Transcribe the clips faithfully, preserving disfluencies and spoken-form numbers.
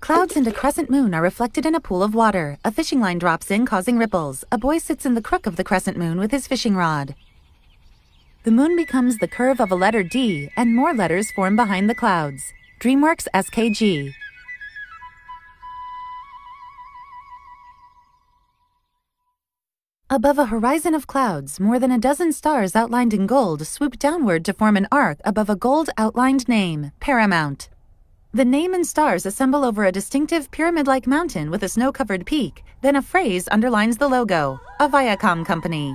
Clouds and a crescent moon are reflected in a pool of water. A fishing line drops in, causing ripples. A boy sits in the crook of the crescent moon with his fishing rod. The moon becomes the curve of a letter D, and more letters form behind the clouds. DreamWorks S K G. Above a horizon of clouds, more than a dozen stars outlined in gold swoop downward to form an arc above a gold-outlined name, Paramount. The name and stars assemble over a distinctive pyramid-like mountain with a snow-covered peak, then a phrase underlines the logo, a Viacom company.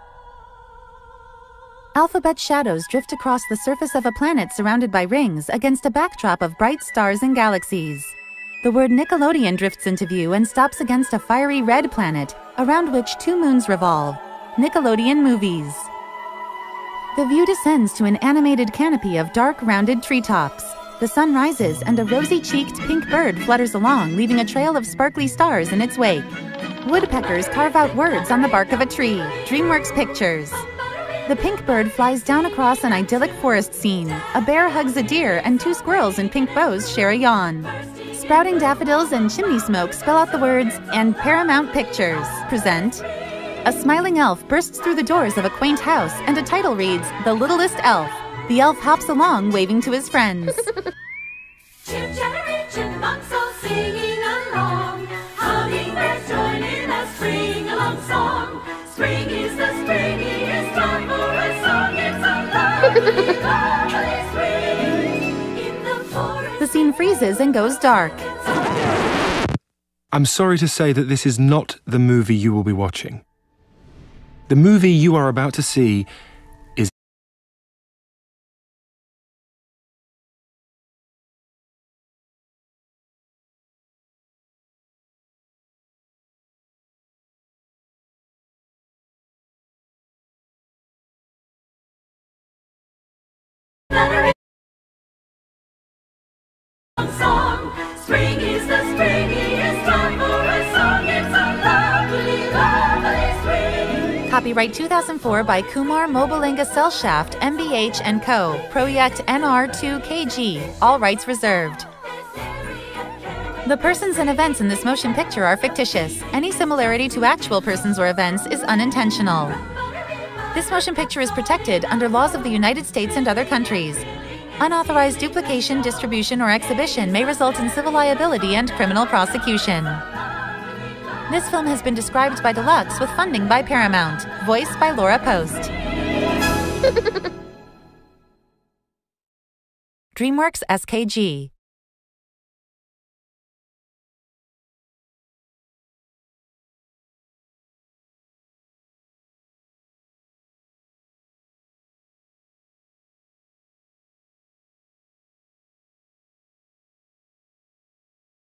Alphabet shadows drift across the surface of a planet surrounded by rings against a backdrop of bright stars and galaxies. The word Nickelodeon drifts into view and stops against a fiery red planet, around which two moons revolve. Nickelodeon Movies. The view descends to an animated canopy of dark, rounded treetops. The sun rises and a rosy-cheeked pink bird flutters along, leaving a trail of sparkly stars in its wake. Woodpeckers carve out words on the bark of a tree. DreamWorks Pictures. The pink bird flies down across an idyllic forest scene. A bear hugs a deer and two squirrels in pink bows share a yawn. Sprouting daffodils and chimney smoke spell out the words, and Paramount Pictures present. A smiling elf bursts through the doors of a quaint house, and a title reads, The Littlest Elf. The elf hops along, waving to his friends. Chip-chattery chipmunks all singing along, hummingbirds join in a spring-along song. Spring is the springiest time for a song. It's a lovely, lovely spring in the forest. The scene freezes and goes dark. I'm sorry to say that this is not the movie you will be watching. The movie you are about to see is Song. Spring is the springiest time for a song. It's a lovely, lovely spring. Copyright two thousand four by Kumar Mobilinga Cellshaft, M B H and Co. Project N R two K G. All rights reserved. The persons and events in this motion picture are fictitious. Any similarity to actual persons or events is unintentional. This motion picture is protected under laws of the United States and other countries. Unauthorized duplication, distribution, or exhibition may result in civil liability and criminal prosecution. This film has been described by Deluxe with funding by Paramount. Voiced by Laura Post. DreamWorks S K G.